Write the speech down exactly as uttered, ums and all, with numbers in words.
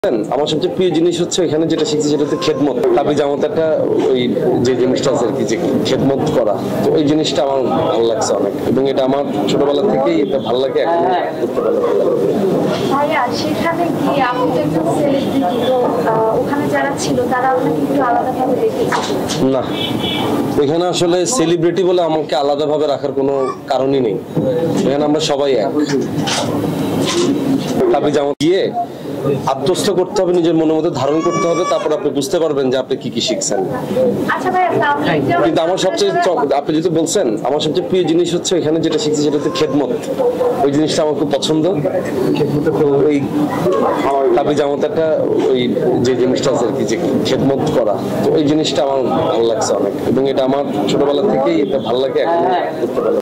আমার সবচেয়ে প্রিয় জিনিস হচ্ছে এখানে যেটা শিখছি সেটা হচ্ছে খেদমত। তাবি জামাত একটা ওই যে জিনিসটা আছে আর কি, যে খেদমত করা, তো ওই জিনিসটা আমার ভালো লাগছে অনেক, এবং এটা আমার ছোটবেলা থেকেই এটা ভালো লাগে, এখন করতে ভালো লাগে। ভাইয়া সেখানে গিয়ে আপনি তো একজন সেলিব্রিটি, তো ওখানে যারা ছিল তারা আপনাকে একটু আলাদাভাবে দেখেছে? না, এখানে আসলে সেলিব্রিটি বলে আমাকে আলাদাভাবে রাখার কোনো কারণই নেই। এখানে আমরা সবাই এক। তাবি জামাত গিয়ে আত্মস্থ করতে হবে, নিজের মনের মধ্যে ধারণ করতে হবে, তারপর আপনি বুঝতে পারবেন যে আপনি কি কি শিখছেন। কিন্তু আমার সবচেয়ে, আপনি যেহেতু বলছেন, আমার সবচেয়ে প্রিয় জিনিস হচ্ছে এখানে যেটা শিখছি সেটা হচ্ছে খেদমত। ওই জিনিসটা আমার খুব পছন্দ। ওই তাবি জামাত একটা ওই যে জিনিসটা আছে আর কি, যে খেদমত করা, তো ওই জিনিসটা আমার ভালো লাগছে অনেক, এবং এটা আমার ছোটবেলা থেকেই এটা ভালো লাগে, এখন করতে ভালো লাগে।